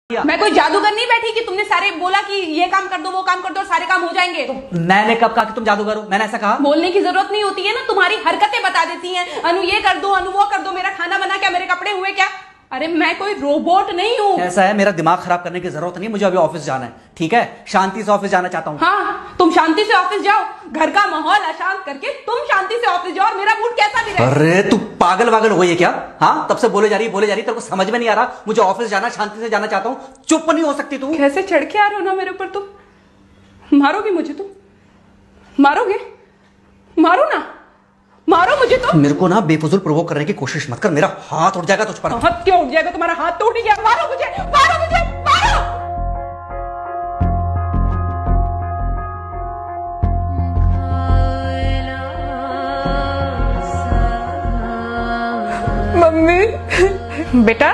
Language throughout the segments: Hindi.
मैं कोई जादूगर नहीं बैठी कि तुमने सारे बोला कि ये काम कर दो वो काम कर दो और सारे काम हो जाएंगे। मैंने कब कहा कि तुम जादूगर हो? मैंने ऐसा कहा? बोलने की जरूरत नहीं होती है ना, तुम्हारी हरकतें बता देती हैं। अनु ये कर दो, अनु वो कर दो, मेरा खाना बना क्या, मेरे कपड़े हुए क्या। अरे मैं कोई रोबोट नहीं हूँ। ऐसा है, मेरा दिमाग खराब करने की जरूरत नहीं, मुझे अभी ऑफिस जाना है। ठीक है, शांति से ऑफिस जाना चाहता हूँ। हाँ, तुम शांति से ऑफिस जाओ, घर का माहौल अशांत करके तुम शांति से ऑफिस जाओ और मेरा मूड कैसा भी रहे। अरे तू पागल वागल हो गई है क्या? हाँ, तब से बोले जा रही तेरे को समझ में नहीं आ रहा? मुझे ऑफिस जाना, शांति से जाना चाहता हूँ, चुप नहीं हो सकती तू? कैसे चढ़ के आ रहे हो ना मेरे ऊपर तुम। मारोगे मुझे तुम? मारोगे? मारो ना, मारो मुझे तो। मेरे को ना बेफजूल प्रोवोक करने की कोशिश मत कर, मेरा हाथ उठ जाएगा तुझ पर। हाथ क्यों उठ जाएगा? तुम्हारा हाथ तो उठ गया। मारो मुझे, मारो मुझे, मारो। मम्मी। बेटा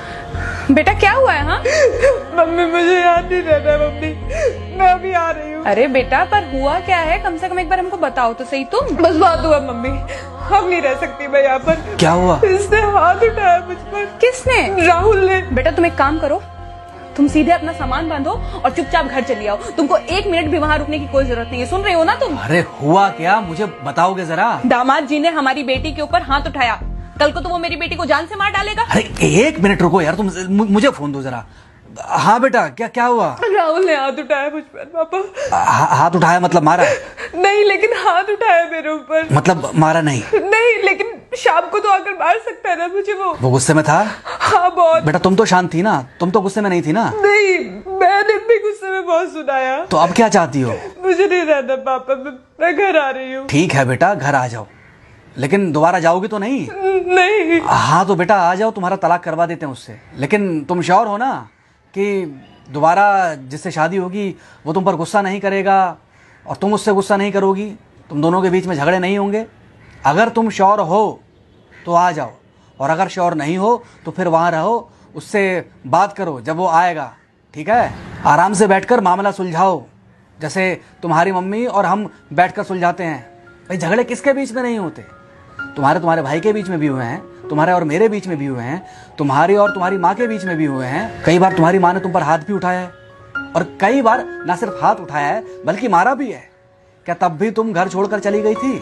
बेटा क्या हुआ है? हाँ मम्मी मुझे याद नहीं रहता मम्मी, मैं अभी आ रही हूँ। अरे बेटा पर हुआ क्या है, कम से कम एक बार हमको बताओ तो सही तुम। बस बात हुआ मम्मी, हम नहीं रह सकती मैं यहाँ पर। क्या हुआ? इसने हाथ उठाया मुझ पर। किसने? राहुल ने। बेटा तुम एक काम करो, तुम सीधे अपना सामान बांधो और चुपचाप घर चली आओ। तुमको एक मिनट भी वहाँ रुकने की कोई जरूरत नहीं है, सुन रहे हो ना तुम? अरे हुआ क्या, मुझे बताओगे जरा? दामाद जी ने हमारी बेटी के ऊपर हाथ उठाया, कल को तो वो मेरी बेटी को जान से मार डालेगा। अरे एक मिनट रुको यार, तुम मुझे फोन दो जरा। हाँ बेटा, क्या हुआ? राहुल ने हाथ उठाया मुझ पर पापा। हाथ उठाया मतलब मारा? नहीं, लेकिन हाथ उठाया मेरे ऊपर। मतलब मारा नहीं? नहीं, लेकिन शाम को तो आकर मार सकता है ना मुझे। वो गुस्से में था? हाँ बहुत। बेटा तुम तो शांत थी ना, तुम तो गुस्से में नहीं थी ना? नहीं, मैंने भी गुस्से में बहुत सुनाया। तो अब क्या चाहती हो? मुझे नहीं रहना पापा, मैं घर आ रही हूँ। ठीक है बेटा, घर आ जाओ, लेकिन दोबारा जाओगी तो नहीं? नहीं। हाँ तो बेटा आ जाओ, तुम्हारा तलाक करवा देते हैं उससे। लेकिन तुम श्योर हो ना कि दोबारा जिससे शादी होगी वो तुम पर गुस्सा नहीं करेगा और तुम उससे गुस्सा नहीं करोगी, तुम दोनों के बीच में झगड़े नहीं होंगे? अगर तुम श्योर हो तो आ जाओ, और अगर श्योर नहीं हो तो फिर वहाँ रहो, उससे बात करो जब वो आएगा। ठीक है, आराम से बैठकर मामला सुलझाओ, जैसे तुम्हारी मम्मी और हम बैठकर सुलझाते हैं। भाई झगड़े किसके बीच में नहीं होते? तुम्हारे भाई के बीच में भी हुए हैं, तुम्हारे और मेरे बीच में भी हुए हैं, तुम्हारी और तुम्हारी माँ के बीच में भी हुए हैं। कई बार तुम्हारी माँ ने तुम पर हाथ भी उठाया है, और कई बार ना सिर्फ हाथ उठाया है बल्कि मारा भी है। क्या तब भी तुम घर छोड़कर चली गई थी?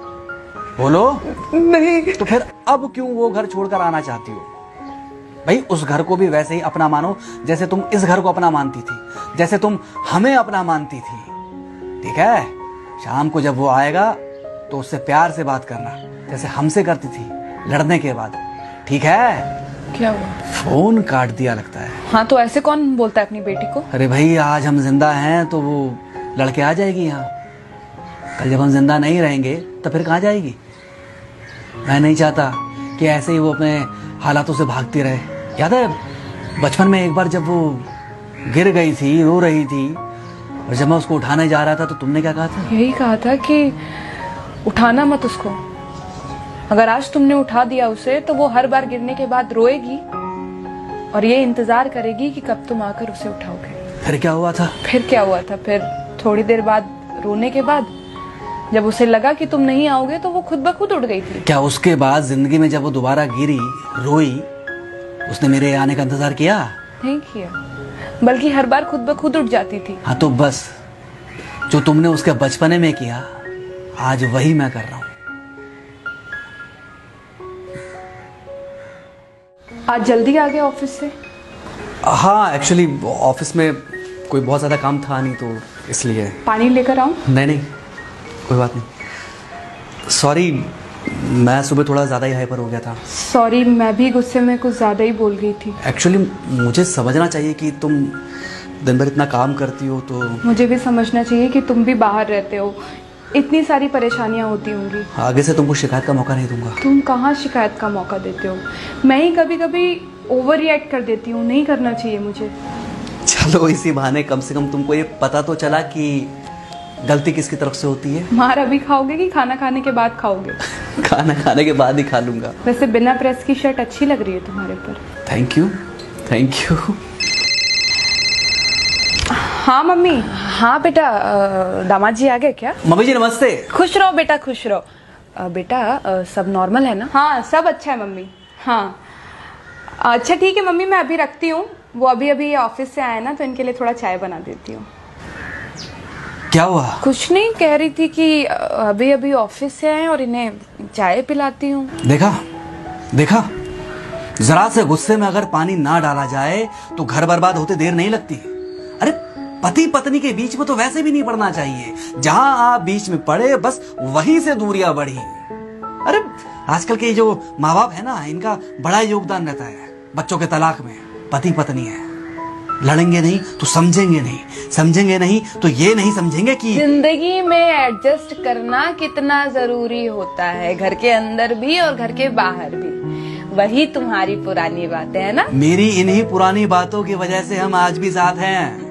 बोलो। नहीं। तो फिर अब क्यों वो घर छोड़कर आना चाहती हो? भाई उस घर को भी वैसे ही अपना मानो जैसे तुम इस घर को अपना मानती थी, जैसे तुम हमें अपना मानती थी। ठीक है, शाम को जब वो आएगा तो उससे प्यार से बात करना, जैसे हमसे करती थी लड़ने के बाद। ठीक है? क्या हुआ? फोन काट दिया लगता है। हाँ तो ऐसे कौन बोलता है अपनी बेटी को? अरे भाई आज हम जिंदा हैं तो वो लड़के आ जाएगी यहाँ, कल जब हम जिंदा नहीं रहेंगे तो फिर कहाँ जाएगी? मैं नहीं चाहता कि ऐसे ही वो अपने हालातों से भागती रहे। याद है बचपन में एक बार जब वो गिर गई थी, रो रही थी, और जब मैं उसको उठाने जा रहा था तो तुमने क्या कहा था? यही कहा था कि उठाना मत उसको। अगर आज तुमने उठा दिया उसे तो वो हर बार गिरने के बाद रोएगी और ये इंतजार करेगी कि कब तुम आकर उसे उठाओगे। फिर क्या हुआ था? फिर थोड़ी देर बाद, रोने के बाद, जब उसे लगा कि तुम नहीं आओगे तो वो खुद ब खुद उठ गई थी। क्या उसके बाद जिंदगी में जब वो दोबारा गिरी, रोई, उसने मेरे आने का इंतजार किया? नहीं किया, बल्कि हर बार खुद ब खुद उठ जाती थी। हाँ तो बस जो तुमने उसके बचपने में किया आज वही मैं कर रहा हूँ। आज जल्दी आ गए ऑफिस से? हाँ एक्चुअली ऑफिस में कोई बहुत ज़्यादा काम था नहीं तो इसलिए। पानी लेकर आऊं? नहीं कोई बात नहीं, सॉरी मैं सुबह थोड़ा ज़्यादा ही हाइपर हो गया था। सॉरी, मैं भी गुस्से में कुछ ज़्यादा ही बोल गई थी। एक्चुअली मुझे समझना चाहिए कि तुम दिन भर इतना काम करती हो तो। मुझे भी समझना चाहिए कि तुम भी बाहर रहते हो, इतनी सारी परेशानियां होती होंगी। आगे से तुमको शिकायत का मौका नहीं दूंगा। तुम कहाँ शिकायत का मौका देते हो? मैं ही कभी कभी ओवर रिएक्ट कर देती हूँ, नहीं करना चाहिए मुझे। चलो इसी बहाने कम से कम तुमको ये पता तो चला कि गलती किसकी तरफ से होती है। मार अभी खाओगे कि खाना खाने के बाद खाओगे? खाना खाने के बाद ही खा लूंगा। वैसे बिना प्रेस की शर्ट अच्छी लग रही है तुम्हारे पर। Thank you. हाँ मम्मी। हाँ बेटा, दामाद जी आ गए क्या? मम्मी जी नमस्ते। खुश रहो बेटा, खुश रहो। बेटा सब नॉर्मल है ना? हाँ सब अच्छा है मम्मी। हाँ अच्छा ठीक है मम्मी, मैं अभी रखती हूँ, वो अभी अभी ऑफिस से आए ना, तो इनके लिए थोड़ा चाय बना देती हूँ। क्या हुआ? कुछ नहीं, कह रही थी कि अभी अभी ऑफिस से आए और इन्हें चाय पिलाती हूँ। देखा देखा, जरा से गुस्से में अगर पानी ना डाला जाए तो घर बर्बाद होते देर नहीं लगती। अरे पति पत्नी के बीच में तो वैसे भी नहीं पड़ना चाहिए, जहां आप बीच में पड़े बस वहीं से दूरियां बढ़ी। अरे आजकल के जो माँ बाप है ना, इनका बड़ा योगदान रहता है बच्चों के तलाक में। पति पत्नी है, लड़ेंगे नहीं तो समझेंगे नहीं, समझेंगे नहीं तो ये नहीं समझेंगे कि जिंदगी में एडजस्ट करना कितना जरूरी होता है, घर के अंदर भी और घर के बाहर भी। वही तुम्हारी पुरानी बातें है ना। मेरी इन्हीं पुरानी बातों की वजह से हम आज भी साथ हैं।